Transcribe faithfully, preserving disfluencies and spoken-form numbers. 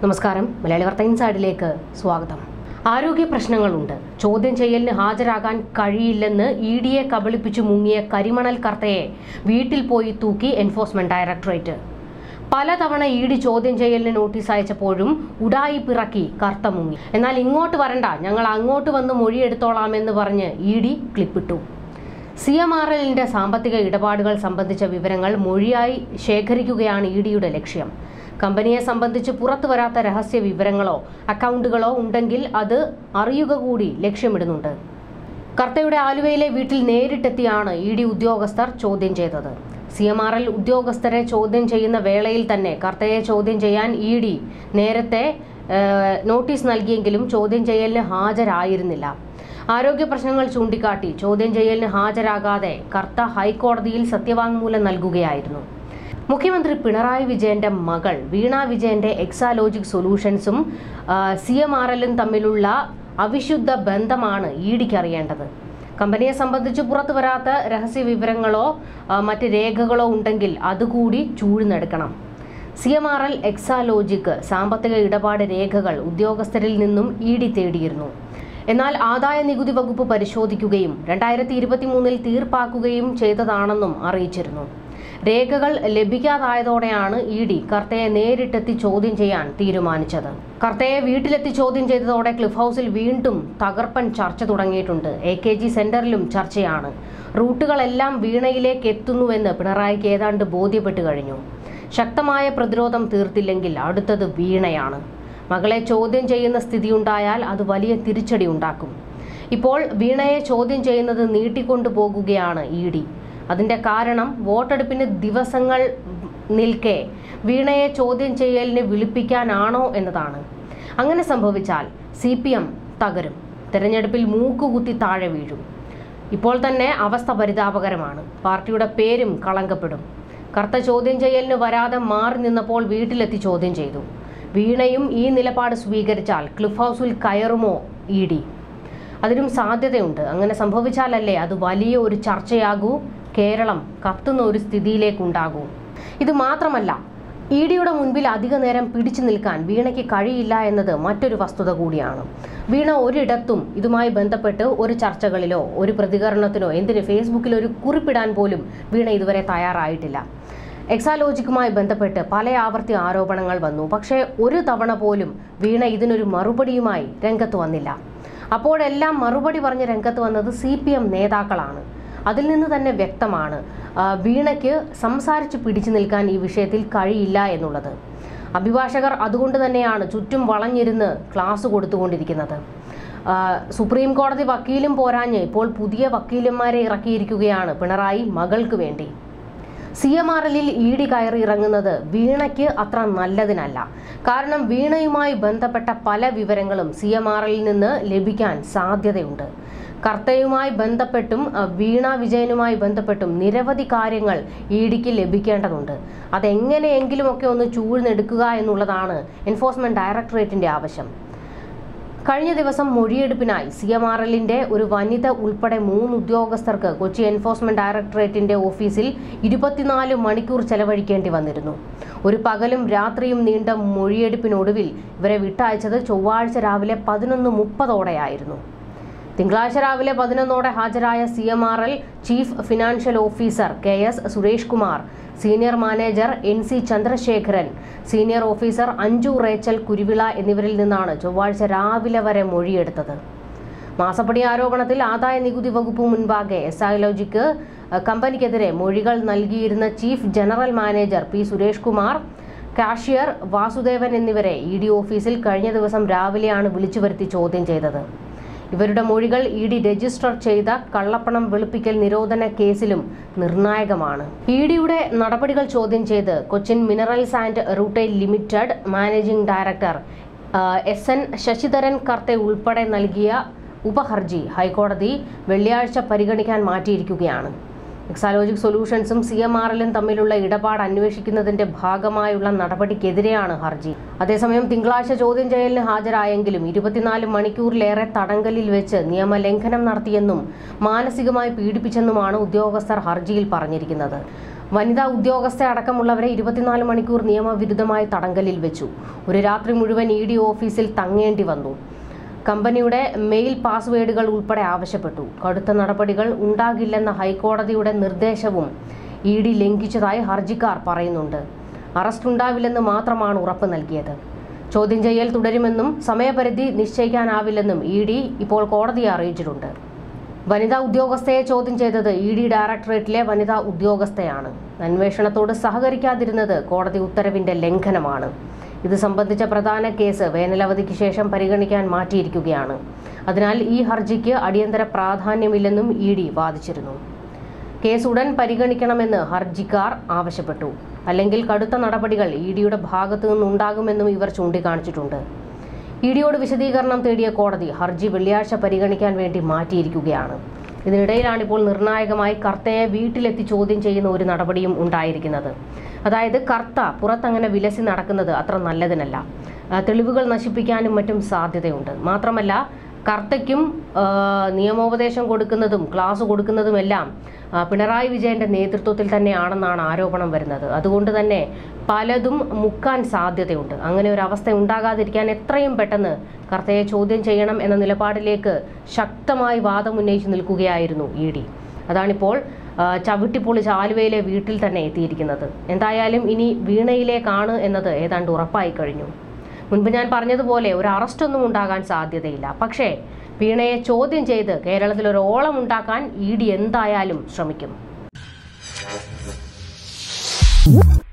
നമസ്കാരം. മലയാളി വാർത്ത ഇൻസൈഡിലേക്ക് സ്വാഗതം. ആരോഗ്യ പ്രശ്നങ്ങളുണ്ട്, ചോദ്യം ചെയ്യലിന് ഹാജരാകാൻ കഴിയില്ലെന്ന് ഇ ഡിയെ കബളിപ്പിച്ചു മുങ്ങിയ കരിമണൽ കർത്തയെ വീട്ടിൽ പോയി തൂക്കി എൻഫോഴ്സ്മെന്റ് ഡയറക്ടറേറ്റ്. പലതവണ ഇ ഡി ചോദ്യം ചെയ്യലിന് നോട്ടീസ് അയച്ചപ്പോഴും ഉഡായിപ്പിറക്കി കർത്ത മുങ്ങി. എന്നാൽ ഇങ്ങോട്ട് വരണ്ട, ഞങ്ങൾ അങ്ങോട്ട് വന്ന് മൊഴിയെടുത്തോളാമെന്ന് പറഞ്ഞ് ഇ ഡി ക്ലിപ്പിട്ടു. സി എം ആർ എല്ലിന്റെ സാമ്പത്തിക ഇടപാടുകൾ സംബന്ധിച്ച വിവരങ്ങൾ മൊഴിയായി ശേഖരിക്കുകയാണ് ഇ ഡിയുടെ ലക്ഷ്യം. കമ്പനിയെ സംബന്ധിച്ച് പുറത്തു വരാത്ത രഹസ്യ വിവരങ്ങളോ അക്കൗണ്ടുകളോ ഉണ്ടെങ്കിൽ അത് അറിയുക കൂടി ലക്ഷ്യമിടുന്നുണ്ട്. കർത്തയുടെ ആലുവയിലെ വീട്ടിൽ നേരിട്ടെത്തിയാണ് ഇ ഡി ഉദ്യോഗസ്ഥർ ചോദ്യം ചെയ്തത്. സി എം ആർ എൽ ഉദ്യോഗസ്ഥരെ ചോദ്യം ചെയ്യുന്ന വേളയിൽ തന്നെ കർത്തയെ ചോദ്യം ചെയ്യാൻ ഇ ഡി നേരത്തെ നോട്ടീസ് നൽകിയെങ്കിലും ചോദ്യം ചെയ്യലിന് ഹാജരായിരുന്നില്ല. ആരോഗ്യ പ്രശ്നങ്ങൾ ചൂണ്ടിക്കാട്ടി ചോദ്യം ചെയ്യലിന് ഹാജരാകാതെ കർത്ത ഹൈക്കോടതിയിൽ സത്യവാങ്മൂലം നൽകുകയായിരുന്നു. മുഖ്യമന്ത്രി പിണറായി വിജയന്റെ മകൾ വീണ വിജയന്റെ എക്സാലോജിക് സൊല്യൂഷൻസും സി എം ആർ എല്ലും തമ്മിലുള്ള അവിശുദ്ധ ബന്ധമാണ് ഇ ഡിക്ക് അറിയേണ്ടത്. കമ്പനിയെ സംബന്ധിച്ച് പുറത്തു വരാത്ത രഹസ്യ വിവരങ്ങളോ മറ്റ് രേഖകളോ ഉണ്ടെങ്കിൽ അതുകൂടി ചൂഴ്ന്നെടുക്കണം. C M R L Exalogic സാമ്പത്തിക ഇടപാട് രേഖകൾ ഉദ്യോഗസ്ഥരിൽ നിന്നും ഇ ഡി തേടിയിരുന്നു. എന്നാൽ ആദായ നികുതി വകുപ്പ് പരിശോധിക്കുകയും രണ്ടായിരത്തി ഇരുപത്തി മൂന്നിൽ തീർപ്പാക്കുകയും ചെയ്തതാണെന്നും അറിയിച്ചിരുന്നു. രേഖകൾ ലഭിക്കാതായതോടെയാണ് ഇ ഡി കർത്തയെ നേരിട്ടെത്തി ചോദ്യം ചെയ്യാൻ തീരുമാനിച്ചത്. കർത്തയെ വീട്ടിലെത്തി ചോദ്യം ചെയ്തതോടെ ക്ലിഫ് ഹൗസിൽ വീണ്ടും തകർപ്പൻ ചർച്ച തുടങ്ങിയിട്ടുണ്ട്. എ കെ ജി സെന്ററിലും ചർച്ചയാണ്. റൂട്ടുകളെല്ലാം വീണയിലേക്ക് എത്തുന്നുവെന്ന് പിണറായിക്ക് ഏതാണ്ട് ബോധ്യപ്പെട്ടു കഴിഞ്ഞു. ശക്തമായ പ്രതിരോധം തീർത്തില്ലെങ്കിൽ അടുത്തത് വീണയാണ്. മകളെ ചോദ്യം ചെയ്യുന്ന സ്ഥിതിയുണ്ടായാൽ അത് വലിയ തിരിച്ചടി ഉണ്ടാക്കും. ഇപ്പോൾ വീണയെ ചോദ്യം ചെയ്യുന്നത് നീട്ടിക്കൊണ്ടു പോകുകയാണ് ഇ ഡി. അതിന്റെ കാരണം വോട്ടെടുപ്പിന് ദിവസങ്ങൾ നിൽക്കെ വീണയെ ചോദ്യം ചെയ്യലിന് വിളിപ്പിക്കാനാണോ എന്നതാണ്. അങ്ങനെ സംഭവിച്ചാൽ സി പി എം തകരും, തെരഞ്ഞെടുപ്പിൽ മൂക്കുകുത്തി താഴെ വീഴും. ഇപ്പോൾ തന്നെ അവസ്ഥ പരിതാപകരമാണ്. പാർട്ടിയുടെ പേരും കളങ്കപ്പെടും. കർത്ത ചോദ്യം ചെയ്യലിന് വരാതെ മാറി നിന്നപ്പോൾ വീട്ടിലെത്തി ചോദ്യം ചെയ്തു. വീണയും ഈ നിലപാട് സ്വീകരിച്ചാൽ ക്ലിഫ് ഹൗസിൽ കയറുമോ ഇ ഡി? അതിനും സാധ്യതയുണ്ട്. അങ്ങനെ സംഭവിച്ചാലല്ലേ അത് വലിയ ഒരു ചർച്ചയാകൂ, കേരളം കത്തുന്ന ഒരു സ്ഥിതിയിലേക്കുണ്ടാകൂ. ഇത് മാത്രമല്ല, ഇ ഡിയുടെ മുൻപിൽ അധിക നേരം പിടിച്ചു നിൽക്കാൻ വീണയ്ക്ക് കഴിയില്ല എന്നത് മറ്റൊരു വസ്തുത കൂടിയാണ്. വീണ ഒരിടത്തും ഇതുമായി ബന്ധപ്പെട്ട് ഒരു ചർച്ചകളിലോ ഒരു പ്രതികരണത്തിനോ എന്തിന് ഫേസ്ബുക്കിൽ ഒരു കുറിപ്പിടാൻ പോലും വീണ ഇതുവരെ തയ്യാറായിട്ടില്ല. എക്സാലോജിക്കുമായി ബന്ധപ്പെട്ട് പല ആവർത്തി ആരോപണങ്ങൾ വന്നു. പക്ഷേ ഒരു തവണ പോലും വീണ ഇതിനൊരു മറുപടിയുമായി രംഗത്ത് വന്നില്ല. അപ്പോഴെല്ലാം മറുപടി പറഞ്ഞ് രംഗത്ത് വന്നത് സി പി എം നേതാക്കളാണ്. അതിൽ നിന്ന് തന്നെ വ്യക്തമാണ് വീണയ്ക്ക് സംസാരിച്ച് പിടിച്ചു നിൽക്കാൻ ഈ വിഷയത്തിൽ കഴിയില്ല എന്നുള്ളത്. അഭിഭാഷകർ അതുകൊണ്ട് തന്നെയാണ് ചുറ്റും വളഞ്ഞിരുന്ന് ക്ലാസ് കൊടുത്തുകൊണ്ടിരിക്കുന്നത്. സുപ്രീം കോടതി വക്കീലും പോരാഞ്ഞ് ഇപ്പോൾ പുതിയ വക്കീലന്മാരെ ഇറക്കിയിരിക്കുകയാണ് പിണറായി മകൾക്ക് വേണ്ടി. സി എം ആർ എല്ലിൽ ഇ ഡി കയറി ഇറങ്ങുന്നത് വീണയ്ക്ക് അത്ര നല്ലതിനല്ല. കാരണം വീണയുമായി ബന്ധപ്പെട്ട പല വിവരങ്ങളും സി എം ആർ എല്ലിൽ നിന്ന് ലഭിക്കാൻ സാധ്യതയുണ്ട്. കർത്തയുമായി ബന്ധപ്പെട്ടും വീണ വിജയനുമായി ബന്ധപ്പെട്ടും നിരവധി കാര്യങ്ങൾ ഇ ഡിക്ക് ലഭിക്കേണ്ടതുണ്ട്. അതെങ്ങനെയെങ്കിലുമൊക്കെ ഒന്ന് ചൂഴ്ന്നെടുക്കുക എന്നുള്ളതാണ് എൻഫോഴ്സ്മെന്റ് ഡയറക്ടറേറ്റിന്റെ ആവശ്യം. കഴിഞ്ഞ ദിവസം മൊഴിയെടുപ്പിനായി സി എം ആർ എല്ലിന്റെ ഒരു വനിത ഉൾപ്പെടെ മൂന്ന് ഉദ്യോഗസ്ഥർക്ക് കൊച്ചി എൻഫോഴ്സ്മെന്റ് ഡയറക്ടറേറ്റിന്റെ ഓഫീസിൽ ഇരുപത്തിനാല് മണിക്കൂർ ചെലവഴിക്കേണ്ടി വന്നിരുന്നു. ഒരു പകലും രാത്രിയും നീണ്ട മൊഴിയെടുപ്പിനൊടുവിൽ ഇവരെ വിട്ടയച്ചത് ചൊവ്വാഴ്ച രാവിലെ പതിനൊന്ന് മുപ്പതോടെയായിരുന്നു. തിങ്കളാഴ്ച രാവിലെ പതിനൊന്നോടെ ഹാജരായ C M R L chief financial officer K S Suresh Kumar, senior manager N C Chandrasekharan, senior officer Anju Rachel Kuruvila എന്നിവരിൽ നിന്നാണ് ചൊവ്വാഴ്ച രാവിലെ വരെ മൊഴിയെടുത്തത്. മാസപ്പടി ആരോപണത്തിൽ ആദായ നികുതി വകുപ്പ് മുൻപാകെ എക്സാലോജിക് കമ്പനിക്കെതിരെ മൊഴികൾ നൽകിയിരുന്ന chief general manager P Suresh Kumar, cashier Vasudevan എന്നിവരെ ഇ ഡി ഓഫീസിൽ കഴിഞ്ഞ ദിവസം രാവിലെയാണ് വിളിച്ചു വരുത്തി ചോദ്യം ചെയ്തത്. ഇവരുടെ മൊഴികൾ ഇ ഡി രജിസ്റ്റർ ചെയ്ത കള്ളപ്പണം വെളുപ്പിക്കൽ നിരോധന കേസിലും നിർണായകമാണ്. ഇ ഡിയുടെ നടപടികൾ ചോദ്യം ചെയ്ത് Cochin minerals and rutile limited managing director S N Sasidharan Kartha ഉൾപ്പെടെ നൽകിയ ഉപഹർജി ഹൈക്കോടതി വെള്ളിയാഴ്ച പരിഗണിക്കാൻ മാറ്റിയിരിക്കുകയാണ്. എക്സാലോജിക് സൊല്യൂഷൻസും സി എം ആർ എല്ലും തമ്മിലുള്ള ഇടപാട് അന്വേഷിക്കുന്നതിന്റെ ഭാഗമായുള്ള നടപടിക്കെതിരെയാണ് ഹർജി. അതേസമയം തിങ്കളാഴ്ച ചോദ്യം ചെയ്യലിന് ഹാജരായെങ്കിലും ഇരുപത്തിനാല് മണിക്കൂറിലേറെ തടങ്കലിൽ വെച്ച് നിയമലംഘനം നടത്തിയെന്നും മാനസികമായി പീഡിപ്പിച്ചെന്നുമാണ് ഉദ്യോഗസ്ഥർ ഹർജിയിൽ പറഞ്ഞിരിക്കുന്നത്. വനിതാ ഉദ്യോഗസ്ഥ അടക്കമുള്ളവരെ ഇരുപത്തിനാല് മണിക്കൂർ നിയമവിരുദ്ധമായി തടങ്കലിൽ വെച്ചു. ഒരു രാത്രി മുഴുവൻ ഇ ഡി ഓഫീസിൽ തങ്ങേണ്ടി വന്നു. കമ്പനിയുടെ മെയിൽ പാസ്വേഡുകൾ ഉൾപ്പെടെ ആവശ്യപ്പെട്ടു. കടുത്ത നടപടികൾ ഉണ്ടാകില്ലെന്ന ഹൈക്കോടതിയുടെ നിർദ്ദേശവും ഇ ഡി ലംഘിച്ചതായി ഹർജിക്കാർ പറയുന്നുണ്ട്. അറസ്റ്റ് ഉണ്ടാവില്ലെന്ന് മാത്രമാണ് ഉറപ്പ് നൽകിയത്. ചോദ്യം ചെയ്യൽ തുടരുമെന്നും സമയപരിധി നിശ്ചയിക്കാനാവില്ലെന്നും ഇ ഡി ഇപ്പോൾ കോടതിയെ അറിയിച്ചിട്ടുണ്ട്. വനിതാ ഉദ്യോഗസ്ഥയെ ചോദ്യം ചെയ്തത് ഇ ഡി ഡയറക്ടറേറ്റിലെ വനിതാ ഉദ്യോഗസ്ഥയാണ്. അന്വേഷണത്തോട് സഹകരിക്കാതിരുന്നത് കോടതി ഉത്തരവിന്റെ ലംഘനമാണ്. ഇത് സംബന്ധിച്ച പ്രധാന കേസ് വേനലവധിക്ക് ശേഷം പരിഗണിക്കാൻ മാറ്റിയിരിക്കുകയാണ്. അതിനാൽ ഈ ഹർജിക്ക് അടിയന്തര പ്രാധാന്യമില്ലെന്നും ഇ ഡി വാദിച്ചിരുന്നു. കേസ് ഉടൻ പരിഗണിക്കണമെന്ന് ഹർജിക്കാർ ആവശ്യപ്പെട്ടു. അല്ലെങ്കിൽ കടുത്ത നടപടികൾ ഇ ഡിയുടെ ഭാഗത്തു നിന്നുണ്ടാകുമെന്നും ഇവർ ചൂണ്ടിക്കാണിച്ചിട്ടുണ്ട്. ഇ ഡിയോട് വിശദീകരണം തേടിയ കോടതി ഹർജി വെള്ളിയാഴ്ച പരിഗണിക്കാൻ വേണ്ടി മാറ്റിയിരിക്കുകയാണ്. ഇതിനിടയിലാണ് ഇപ്പോൾ നിർണായകമായി കർത്തയെ വീട്ടിലെത്തി ചോദ്യം ചെയ്യുന്ന ഒരു നടപടിയും ഉണ്ടായിരിക്കുന്നത്. അതായത് കർത്ത പുറത്തങ്ങനെ വിലസി നടക്കുന്നത് അത്ര നല്ലതിനല്ല. തെളിവുകൾ നശിപ്പിക്കാനും മറ്റും സാധ്യതയുണ്ട്. മാത്രമല്ല കർത്തയ്ക്കും നിയമോപദേശം കൊടുക്കുന്നതും ക്ലാസ് കൊടുക്കുന്നതുമെല്ലാം പിണറായി വിജയന്റെ നേതൃത്വത്തിൽ തന്നെയാണെന്നാണ് ആരോപണം വരുന്നത്. അതുകൊണ്ട് തന്നെ പലതും മുക്കാൻ സാധ്യതയുണ്ട്. അങ്ങനെ ഒരു അവസ്ഥ ഉണ്ടാകാതിരിക്കാൻ എത്രയും പെട്ടെന്ന് കർത്തയെ ചോദ്യം ചെയ്യണം എന്ന നിലപാടിലേക്ക് ശക്തമായി വാദമുന്നയിച്ച് നിൽക്കുകയായിരുന്നു ഇ ഡി. അതാണിപ്പോൾ ചവിട്ടിപ്പൊളിച്ച് ആലുവയിലെ വീട്ടിൽ തന്നെ എത്തിയിരിക്കുന്നത്. എന്തായാലും ഇനി വീണയിലേക്കാണ് എന്നത് ഏതാണ്ട് ഉറപ്പായി കഴിഞ്ഞു. മുൻപ് ഞാൻ പറഞ്ഞതുപോലെ ഒരു അറസ്റ്റൊന്നും ഉണ്ടാകാൻ സാധ്യതയില്ല. പക്ഷേ വീണയെ ചോദ്യം ചെയ്ത് കേരളത്തിൽ ഒരു ഓളം ഉണ്ടാക്കാൻ ഇ ഡി എന്തായാലും ശ്രമിക്കും.